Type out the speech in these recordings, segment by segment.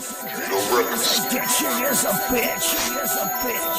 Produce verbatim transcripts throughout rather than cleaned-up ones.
Addiction is a bitch. Is a bitch.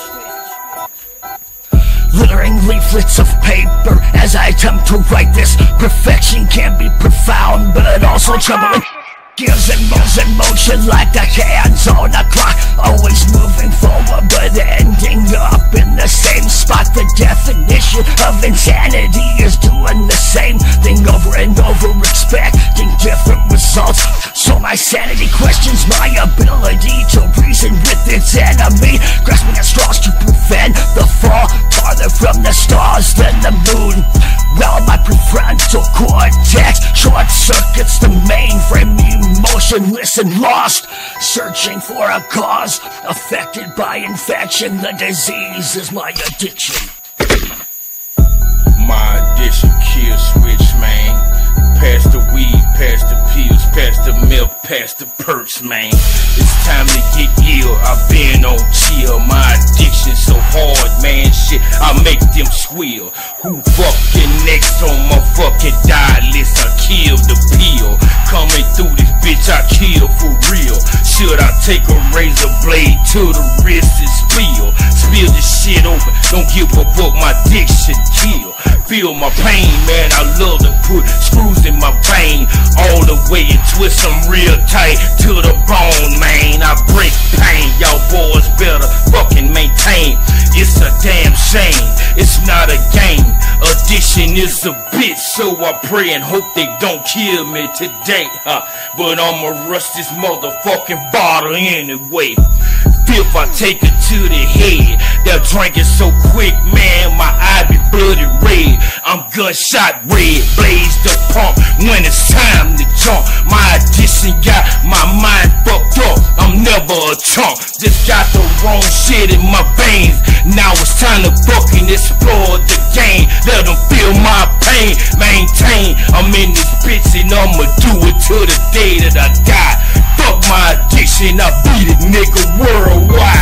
Littering leaflets of paper as I attempt to write this. Perfection can be profound, but also troubling. Gears and moves in motion like the hands on a clock. Always moving forward but ending up in the same spot. The definition of insanity is doing the same thing over and over, expecting different results. So my sanity questions my ability to reason with its enemy, grasping at straws to prevent the fall, farther from the stars than the moon. Well, my prefrontal cortex short circuits the mainframe, emotionless and lost, searching for a cause. Affected by infection, the disease is my addiction. My addiction kill switch, man. Pass the weed, pass the pills, pass the milk, pass the perks, man. It's time to get ill, I've been on chill. My addiction so hard, man, shit, I make them squeal. Who fucking next on my fucking die list? I kill the pill. Coming through this bitch, I kill for real. Should I take a razor blade to the wrist and spill? Spill this shit open, don't give a fuck, my addiction kill. Feel my pain, man, I love to put screws in my vein, all the way and twist them real tight to the bone, man. I break pain, y'all boys better fucking maintain. It's a damn shame, it's not a game. Addiction is a bitch, so I pray and hope they don't kill me today, huh? But I'ma rush this motherfucking bottle anyway. If I take it to the head, they'll drink it so quick, man, my eye be bloody red. I'm gunshot red, blaze the pump when it's time to jump. My addiction got my mind fucked up, I'm never a chump. Just got the wrong shit in my veins. Now it's time to fucking explore the game. Let them feel my pain, maintain. I'm in this bitch and I'ma do it till the day that I die. Fuck my addiction, I beat it, nigga, worldwide.